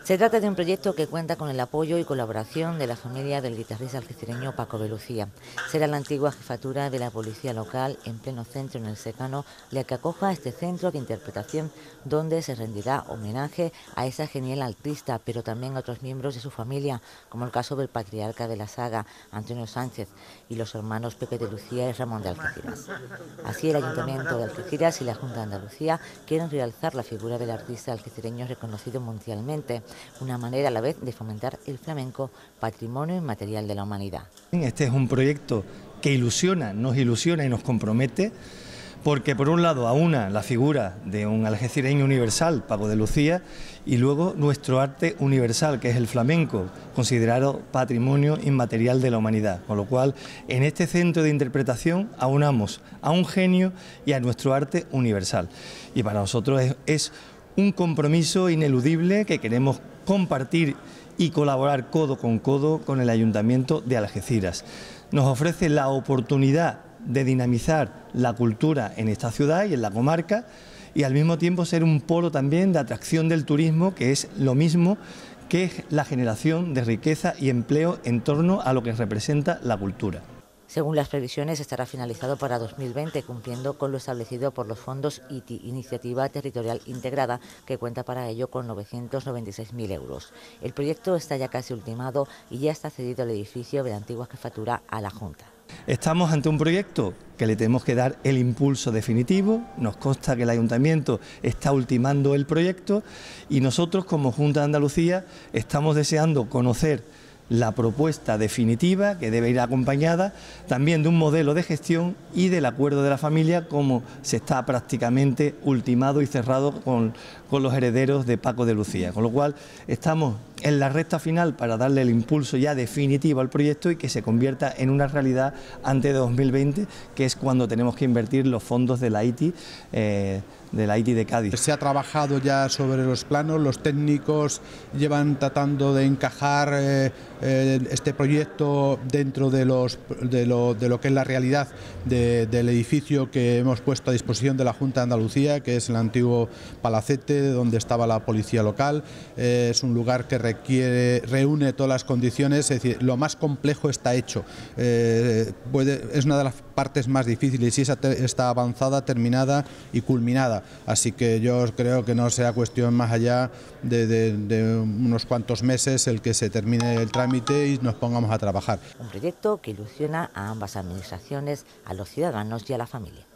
Se trata de un proyecto que cuenta con el apoyo y colaboración de la familia del guitarrista algecireño Paco de Lucía. Será la antigua jefatura de la policía local, en pleno centro en el Secano, la que acoja este centro de interpretación, donde se rendirá homenaje a esa genial artista, pero también a otros miembros de su familia, como el caso del patriarca de la saga, Antonio Sánchez, y los hermanos Pepe de Lucía y Ramón de Algeciras. Así, el Ayuntamiento de Algeciras y la Junta de Andalucía quieren realzar la figura del artista algecireño reconocido mundialmente, una manera a la vez de fomentar el flamenco, patrimonio inmaterial de la humanidad. Este es un proyecto que nos ilusiona y nos compromete, porque por un lado aúna la figura de un algecireño universal, Paco de Lucía, y luego nuestro arte universal, que es el flamenco, considerado patrimonio inmaterial de la humanidad. Con lo cual, en este centro de interpretación aunamos a un genio y a nuestro arte universal. Y para nosotros es un compromiso ineludible que queremos compartir y colaborar codo con el Ayuntamiento de Algeciras. Nos ofrece la oportunidad de dinamizar la cultura en esta ciudad y en la comarca, y al mismo tiempo ser un polo también de atracción del turismo, que es lo mismo que la generación de riqueza y empleo en torno a lo que representa la cultura. Según las previsiones, estará finalizado para 2020, cumpliendo con lo establecido por los fondos ITI, Iniciativa Territorial Integrada, que cuenta para ello con 996.000 euros. El proyecto está ya casi ultimado y ya está cedido el edificio de la antigua jefatura a la Junta. Estamos ante un proyecto que le tenemos que dar el impulso definitivo. Nos consta que el Ayuntamiento está ultimando el proyecto y nosotros, como Junta de Andalucía, estamos deseando conocer la propuesta definitiva, que debe ir acompañada también de un modelo de gestión y del acuerdo de la familia, como se está prácticamente ultimado y cerrado con los herederos de Paco de Lucía. Con lo cual estamos en la recta final para darle el impulso ya definitivo al proyecto y que se convierta en una realidad antes de 2020, que es cuando tenemos que invertir los fondos de la ITI, de Cádiz. Se ha trabajado ya sobre los planos, los técnicos llevan tratando de encajar este proyecto dentro de lo que es la realidad del edificio que hemos puesto a disposición de la Junta de Andalucía, que es el antiguo palacete donde estaba la policía local. Es un lugar que reúne todas las condiciones, es decir, lo más complejo está hecho. Es una de las partes más difíciles y está avanzada, terminada y culminada. Así que yo creo que no sea cuestión más allá de unos cuantos meses el que se termine el trámite y nos pongamos a trabajar. Un proyecto que ilusiona a ambas administraciones, a los ciudadanos y a la familia.